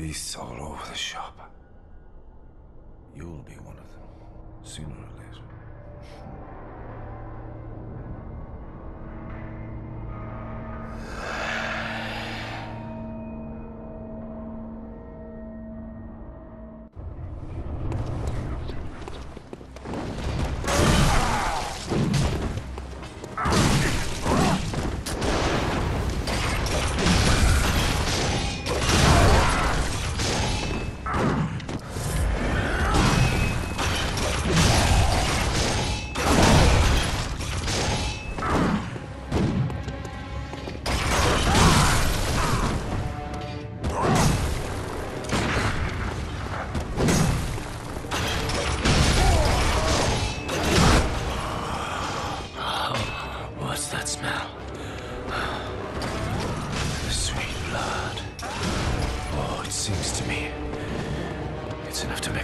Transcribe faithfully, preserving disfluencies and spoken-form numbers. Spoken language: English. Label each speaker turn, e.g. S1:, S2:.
S1: beasts all over the shop. You'll be one of them, sooner or later.
S2: What's that smell? The sweet blood. Oh, it sings to me. It's enough to make